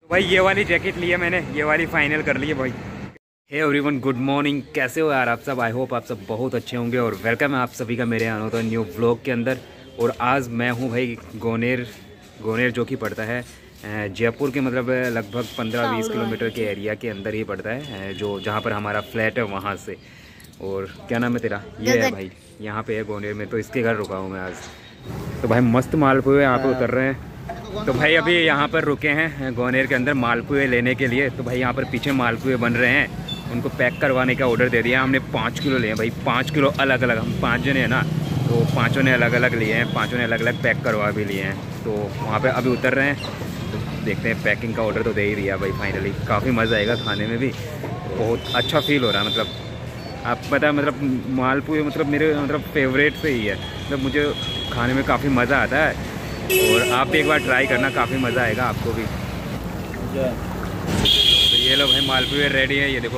तो भाई ये वाली जैकेट ली है मैंने, ये वाली फाइनल कर ली है भाई। Hey everyone, good morning. कैसे हो यार आप सब? आई होप आप सब बहुत अच्छे होंगे और वेलकम है आप सभी का मेरे अनोदर न्यू व्लॉग के अंदर। और आज मैं हूँ भाई गोनेर जो कि पड़ता है जयपुर के मतलब लगभग 15-20 किलोमीटर के एरिया के अंदर ही पड़ता है, जो जहाँ पर हमारा फ्लैट है वहाँ से। और क्या नाम है तेरा? ये है भाई, यहाँ पे है गोनेर में, तो इसके घर रुका हूँ मैं आज। तो भाई मस्त मालपुए यहाँ पे उतर रहे हैं। तो भाई अभी यहाँ पर रुके हैं गोनेर के अंदर मालपुए लेने के लिए। तो भाई यहाँ पर पीछे मालपुए बन रहे हैं, उनको पैक करवाने का ऑर्डर दे दिया हमने। 5 किलो लिए हैं भाई, 5 किलो अलग अलग। हम 5 जने हैं ना, तो पाँचों ने अलग अलग लिए हैं, पाँचों ने अलग अलग पैक करवा भी लिए हैं। तो वहाँ पे अभी उतर रहे हैं, तो देखते हैं। पैकिंग का ऑर्डर तो दे ही दिया भाई फाइनली। काफ़ी मज़ा आएगा खाने में भी, बहुत अच्छा फील हो रहा है। मतलब आप पता है, मतलब मालपुए मतलब मेरे मतलब फेवरेट से ही है। मतलब मुझे खाने में काफ़ी मज़ा आता है और आप भी एक बार ट्राई करना, काफ़ी मज़ा आएगा आपको भी। तो ये लो भाई मालपुए रेडी है, ये देखो।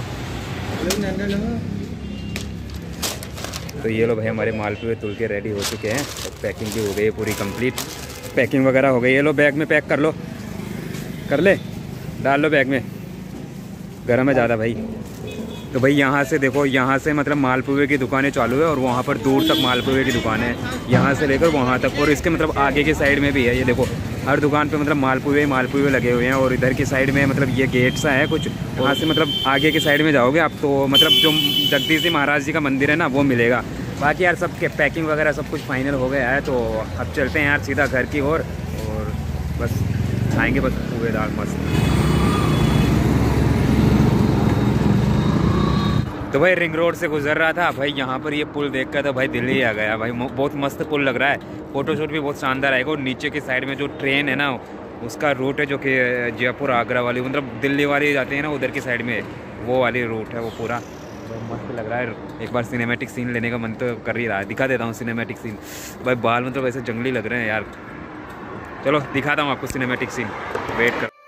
तो ये लो भाई हमारे मालपुए तुल के रेडी हो चुके हैं और पैकिंग भी हो गई है पूरी कंप्लीट। पैकिंग वगैरह हो गई। ये लो बैग में पैक कर लो, कर ले, डाल लो बैग में। गर्म है ज़्यादा भाई। तो भाई यहाँ से देखो, यहाँ से मतलब मालपुए की दुकानें चालू है और वहाँ पर दूर तक मालपुए की दुकान है, यहाँ से लेकर वहाँ तक। और इसके मतलब आगे की साइड में भी है, ये देखो हर दुकान पे मतलब मालपुए लगे हुए हैं। और इधर की साइड में मतलब ये गेट सा है कुछ, वहाँ से मतलब आगे की साइड में जाओगे आप तो मतलब जो जगदीश जी महाराज जी का मंदिर है ना, वो मिलेगा। बाकी यार सब के पैकिंग वगैरह सब कुछ फाइनल हो गया है। तो अब चलते हैं यार सीधा घर की ओर और बस खाएँगे बस पूरे दाल मस्त। तो भाई रिंग रोड से गुजर रहा था भाई, यहाँ पर ये पुल देख कर तो भाई दिल्ली ही आ गया भाई। बहुत मस्त पुल लग रहा है, फोटोशूट भी बहुत शानदार आएगा। और नीचे की साइड में जो ट्रेन है ना, उसका रूट है जो कि जयपुर आगरा वाली, मतलब दिल्ली वाली जाते हैं ना, उधर की साइड में वो वाली रूट है वो पूरा। भाई मस्त लग रहा है। एक बार सिनेमैटिक सीन लेने का मन तो कर ही रहा है। दिखा देता हूँ सिनेमैटिक सीन। भाई बाल मतलब ऐसे जंगली लग रहे हैं यार। चलो दिखाता हूँ आपको सिनेमैटिक सीन, वेट कर।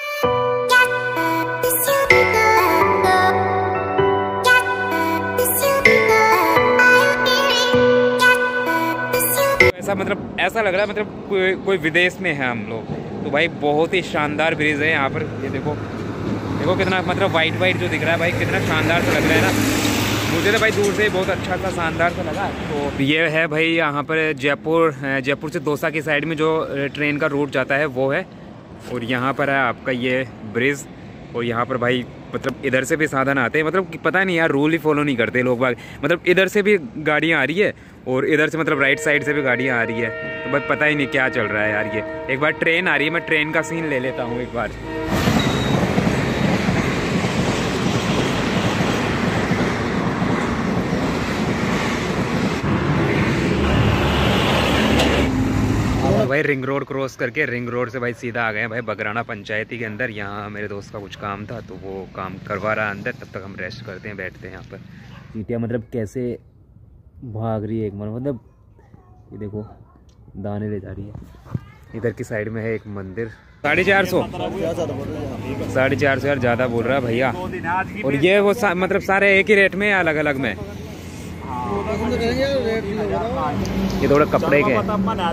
ऐसा मतलब ऐसा लग रहा है मतलब कोई विदेश में है हम लोग। तो भाई बहुत ही शानदार ब्रिज है यहाँ पर। ये देखो देखो कितना मतलब वाइट जो दिख रहा है भाई, कितना शानदार सा लग रहा है ना। मुझे तो भाई दूर से बहुत अच्छा सा शानदार सा लगा। तो ये है भाई यहाँ पर जयपुर से दौसा की साइड में जो ट्रेन का रूट जाता है वो है। और यहाँ पर है आपका ये ब्रिज। और यहाँ पर भाई मतलब इधर से भी साधन आते हैं, मतलब पता नहीं यार, रूल ही फॉलो नहीं करते लोग बाग। मतलब इधर से भी गाड़ियाँ आ रही है और इधर से मतलब राइट साइड से भी गाड़ियाँ आ रही है। तो भाई पता ही नहीं क्या चल रहा है यार। ये एक बार ट्रेन आ रही है, मैं ट्रेन का सीन ले लेता हूँ एक बार। भाई रिंग रोड क्रॉस करके रिंग रोड से भाई सीधा आ गए हैं भाई बगराना पंचायती के अंदर। यहाँ मेरे दोस्त का कुछ काम था तो वो काम करवा रहा है अंदर। तब तक हम रेस्ट करते हैं, बैठते हैं यहाँ पर। चींटियाँ मतलब कैसे भाग रही है एक मतलब, ये देखो दाने ले जा रही है। इधर की साइड में है एक मंदिर। 450 450 यार ज़्यादा बोल रहा है भैया। और ये वो मतलब सारे एक ही रेट में या अलग अलग में? ये थोड़ा कपड़े के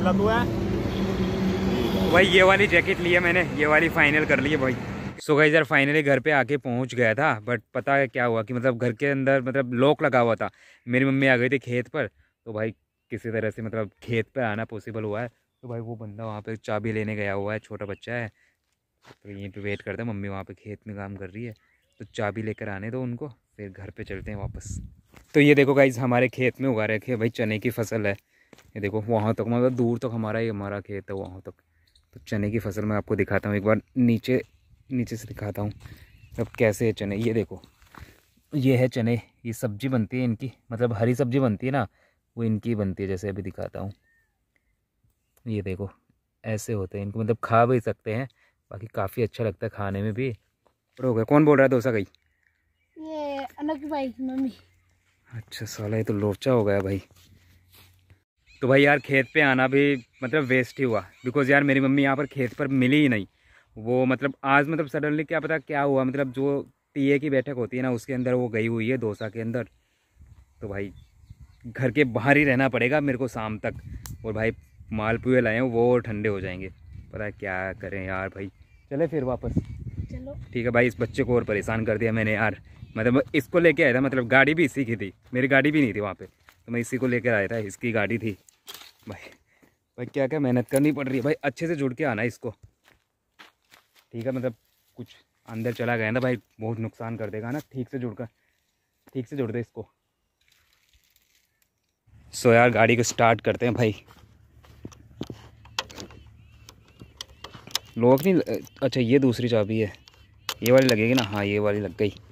भाई। ये वाली जैकेट ली है मैंने, ये वाली फाइनल कर ली है भाई। सो गाइस यार फाइनली घर पे आके पहुंच गया था। बट पता है क्या हुआ कि मतलब घर के अंदर मतलब लॉक लगा हुआ था। मेरी मम्मी आ गई थी खेत पर, तो भाई किसी तरह से मतलब खेत पे आना पॉसिबल हुआ है। तो भाई वो बंदा वहाँ पे चाबी लेने गया हुआ है, छोटा बच्चा है। तो यहीं पे वेट करते हैं, मम्मी वहाँ पे खेत में काम कर रही है। तो चाबी लेकर आने दो उनको, फिर घर पे चलते हैं वापस। तो ये देखो गाइस हमारे खेत में उगा रखे भाई चने की फसल है। ये देखो वहाँ तक मतलब दूर तक हमारा खेत है वहाँ तक। तो चने की फसल मैं आपको दिखाता हूँ एक बार, नीचे से दिखाता हूँ अब कैसे है चने। ये देखो ये है चने, ये सब्जी बनती है इनकी, मतलब हरी सब्जी बनती है ना, वो इनकी बनती है। जैसे अभी दिखाता हूँ, ये देखो ऐसे होते हैं इनको, मतलब खा भी सकते हैं। बाकी काफ़ी अच्छा लगता है खाने में भी। हो गया, कौन बोल रहा है डोसा गई? ये अनक भाई मम्मी। अच्छा साला ये तो लोचा हो गया भाई। तो भाई यार खेत पे आना भी मतलब वेस्ट ही हुआ, बिकॉज़ यार मेरी मम्मी यहाँ पर खेत पर मिली ही नहीं। वो मतलब आज मतलब सडनली क्या पता क्या हुआ, मतलब जो टीए की बैठक होती है ना उसके अंदर वो गई हुई है दौसा के अंदर। तो भाई घर के बाहर ही रहना पड़ेगा मेरे को शाम तक। और भाई मालपुए लाए हैं वो ठंडे हो जाएंगे, पता है क्या करें यार भाई। चले फिर वापस। चलो ठीक है भाई, इस बच्चे को और परेशान कर दिया मैंने यार। मतलब इसको लेके आया था, मतलब गाड़ी भी इसी की थी, मेरी गाड़ी भी नहीं थी वहाँ पे, तो मैं इसी को लेकर आया था, इसकी गाड़ी थी। भाई भाई क्या क्या मेहनत करनी पड़ रही है भाई, अच्छे से जुड़ के आना इसको। ठीक है, मतलब कुछ अंदर चला गया ना भाई, बहुत नुकसान कर देगा ना, ठीक से जुड़ दे इसको। सो यार गाड़ी को स्टार्ट करते हैं भाई। लॉक नहीं, अच्छा ये दूसरी चाबी है, ये वाली लगेगी ना, हाँ ये वाली लग गई।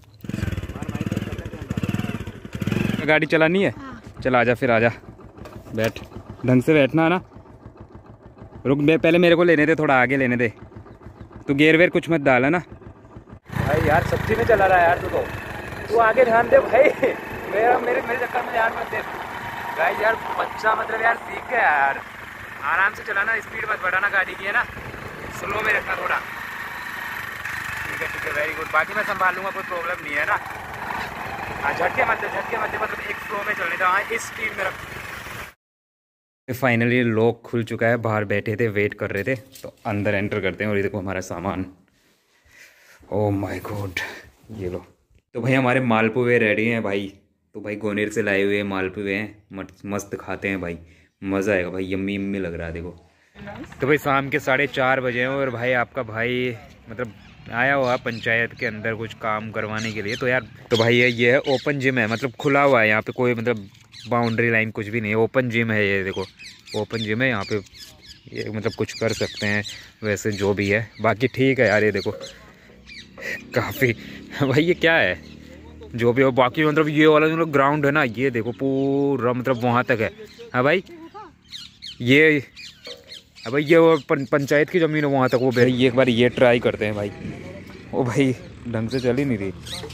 गाड़ी चलानी है? चल आजा फिर, आजा बैठ, ढंग से बैठना है ना। रुक पहले मेरे को लेने दे, थोड़ा आगे लेने दे, तू गेयर वेयर कुछ मत डाला ना भाई। यार सब्जी में चला रहा है यार तू आगे ध्यान दे भाई, मेरे चक्कर में ध्यान मत दे भाई। यार बच्चा मतलब यार सीख गया यार, आराम से चलाना, स्पीड मत बढ़ाना गाड़ी की, है ना, स्लो में रखना थोड़ा। ठीक है वेरी गुड, बाकी मैं संभाल लूँगा, कोई प्रॉब्लम नहीं है ना। हाँ झटके मत दे, मतलब एक फ्लो में चलने दो, हाँ इस स्पीड में रख। फाइनली लॉक खुल चुका है, बाहर बैठे थे वेट कर रहे थे, तो अंदर एंटर करते हैं। और ये देखो हमारा सामान, ओह माय गॉड, ये लो। तो भाई हमारे मालपुए रेडी हैं भाई, तो भाई गोनेर से लाए हुए मालपुए हैं, मस्त खाते हैं भाई, मज़ा आएगा भाई, यम्मी यम्मी लग रहा है देखो। तो भाई शाम के 4:30 बजे हैं, और भाई आपका भाई मतलब आया हुआ पंचायत के अंदर कुछ काम करवाने के लिए। तो यार तो भाई ये है ओपन जिम है, मतलब खुला हुआ है यहाँ पे, कोई मतलब बाउंड्री लाइन कुछ भी नहीं है, ओपन जिम है ये देखो, ओपन जिम है यहाँ पे, ये मतलब कुछ कर सकते हैं वैसे जो भी है। बाकी ठीक है यार, ये देखो काफ़ी भाई ये क्या है जो भी हो, बाकी मतलब ये वाला जो ग्राउंड है ना, ये देखो पूरा मतलब वहाँ तक है। हाँ भाई ये, अब भाई ये वो पंचायत की ज़मीन है वहाँ तक, वो भाई ये एक बार ये ट्राई करते हैं भाई। ओ भाई ढंग से चल ही नहीं रही।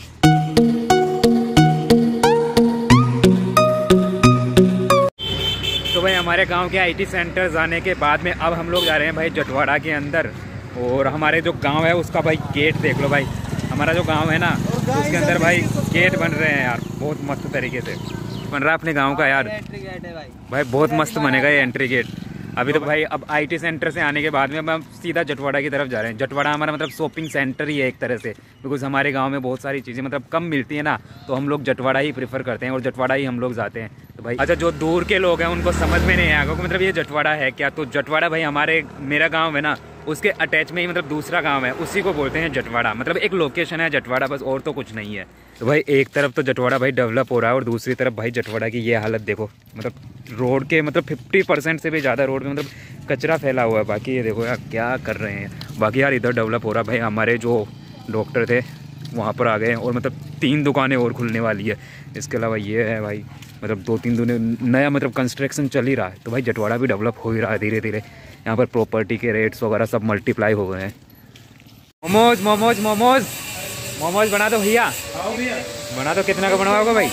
तो भाई हमारे गांव के आईटी सेंटर जाने के बाद में अब हम लोग जा रहे हैं भाई जटवाड़ा के अंदर। और हमारे जो गांव है उसका भाई गेट देख लो भाई, हमारा जो गांव है ना उसके अंदर भाई गेट बन रहे हैं यार, बहुत मस्त तरीके से बन रहा है अपने गांव का यार। भाई बहुत मस्त बनेगा ये एंट्री गेट। अभी तो भाई अब आईटी सेंटर से आने के बाद में हम सीधा जटवाड़ा की तरफ जा रहे हैं। जटवाड़ा हमारा मतलब शॉपिंग सेंटर ही है एक तरह से, बिकॉज हमारे गांव में बहुत सारी चीज़ें मतलब कम मिलती है ना, तो हम लोग जटवाड़ा ही प्रेफर करते हैं और जटवाड़ा ही हम लोग जाते हैं। तो भाई अच्छा जो दूर के लोग हैं उनको समझ में नहीं आएगा मतलब ये जटवाड़ा है क्या, तो जटवाड़ा भाई हमारे मेरा गाँव है ना उसके अटैच में ही मतलब दूसरा गांव है, उसी को बोलते हैं जटवाड़ा, मतलब एक लोकेशन है जटवाड़ा बस, और तो कुछ नहीं है। तो भाई एक तरफ तो जटवाड़ा भाई डेवलप हो रहा है और दूसरी तरफ भाई जटवाड़ा की ये हालत देखो, मतलब रोड के मतलब 50% से भी ज़्यादा रोड में मतलब कचरा फैला हुआ है। बाकी ये देखो यार क्या कर रहे हैं। बाकी यार इधर डेवलप हो रहा है भाई, हमारे जो डॉक्टर थे वहाँ पर आ गए हैं और मतलब 3 दुकानें और खुलने वाली है। इसके अलावा ये है भाई मतलब 2-3 दिन नया मतलब कंस्ट्रक्शन चल ही रहा है। तो भाई जटवाड़ा भी डेवलप हो ही रहा है धीरे धीरे, यहाँ पर प्रॉपर्टी के रेट्स वगैरह सब मल्टीप्लाई हो गए हैं। मोमोज मोमोज मोमोज मोमोज बना दो भैया, बना दो। कितना का बनवाओगे भाई?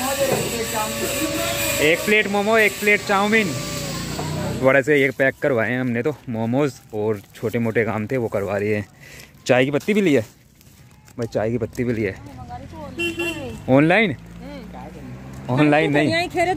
1 प्लेट मोमो 1 प्लेट चाउमीन। बड़े से एक पैक करवाए हैं हमने तो मोमोज, और छोटे मोटे काम थे वो करवा रही है। चाय की पत्ती भी ली है भाई, चाय की पत्ती भी ली है। ऑनलाइन ऑनलाइन नहीं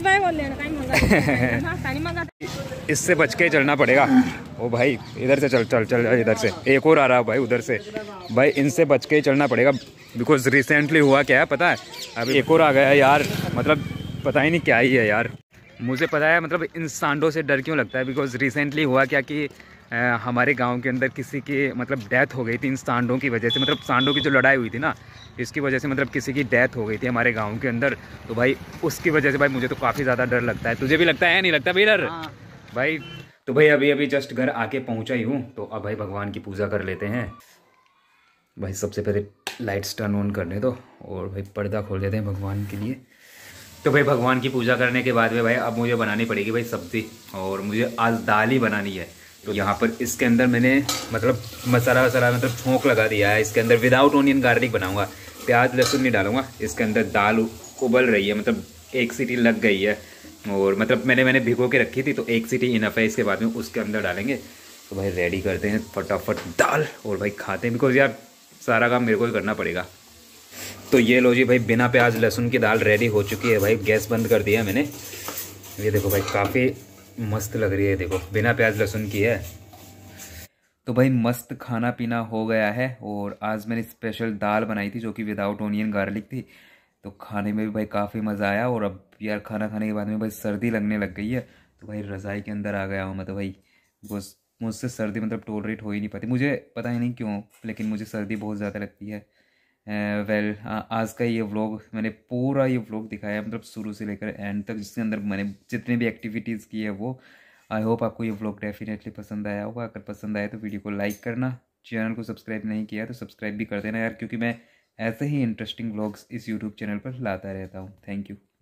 इससे बच के चलना पड़ेगा। ओ भाई इधर से चल चल चल, इधर से एक और आ रहा है भाई उधर से, भाई इनसे बच के ही चलना पड़ेगा। बिकॉज रिसेंटली हुआ क्या है पता है, अभी एक और आ गया है यार, मतलब पता ही नहीं क्या ही है यार। मुझे पता है मतलब इन सांडों से डर क्यों लगता है, बिकॉज रिसेंटली हुआ क्या कि हमारे गांव के अंदर किसी की मतलब डेथ हो गई थी इन सांडों की वजह से, मतलब सांडों की जो लड़ाई हुई थी ना इसकी वजह से मतलब किसी की डेथ हो गई थी हमारे गांव के अंदर। तो भाई उसकी वजह से भाई मुझे तो काफ़ी ज़्यादा डर लगता है। तुझे भी लगता है नहीं लगता भाई डर? भाई तो भाई अभी अभी जस्ट घर आके पहुंचा ही हूँ, तो अब भाई भगवान की पूजा कर लेते हैं। भाई सबसे पहले लाइट्स टर्न ऑन करने दो और भाई पर्दा खोल देते हैं भगवान के लिए। तो भाई भगवान की पूजा करने के बाद में भाई अब मुझे बनानी पड़ेगी भाई सब्ज़ी, और मुझे आज दाल ही बनानी है। तो यहाँ पर इसके अंदर मैंने मतलब मसाला वसाला मतलब छोंक लगा दिया है। इसके अंदर विदाउट ऑनियन गार्लिक बनाऊंगा, प्याज लहसुन नहीं डालूंगा। इसके अंदर दाल उबल रही है, मतलब 1 सीटी लग गई है, और मतलब मैंने भिगो के रखी थी, तो 1 सीटी इनफ है। इसके बाद में उसके अंदर डालेंगे। तो भाई रेडी करते हैं फटाफट दाल और भाई खाते हैं, बिकॉज यार सारा काम मेरे को ही करना पड़ेगा। तो ये लो जी भाई बिना प्याज लहसुन की दाल रेडी हो चुकी है भाई। गैस बंद कर दिया मैंने। ये देखो भाई काफ़ी मस्त लग रही है, देखो बिना प्याज लहसुन की है। तो भाई मस्त खाना पीना हो गया है और आज मैंने स्पेशल दाल बनाई थी जो कि विदाउट ऑनियन गार्लिक थी। तो खाने में भी भाई काफ़ी मज़ा आया और अब यार खाना खाने के बाद में भाई सर्दी लगने लग गई है। तो भाई रज़ाई के अंदर आ गया हूँ मैं। तो भाई बस मुझसे सर्दी मतलब टोलरेट हो ही नहीं पाती, मुझे पता ही नहीं क्यों, लेकिन मुझे सर्दी बहुत ज़्यादा लगती है। वेल आज का ये व्लॉग मैंने पूरा ये व्लॉग दिखाया मतलब शुरू से लेकर एंड तक, जिसके अंदर मैंने जितने भी एक्टिविटीज़ की है वो। आई होप आपको ये व्लॉग डेफिनेटली पसंद आया होगा। अगर पसंद आया तो वीडियो को लाइक करना, चैनल को सब्सक्राइब नहीं किया तो सब्सक्राइब भी कर देना यार, क्योंकि मैं ऐसे ही इंटरेस्टिंग व्लॉग्स इस यूट्यूब चैनल पर लाता रहता हूँ। Thank you.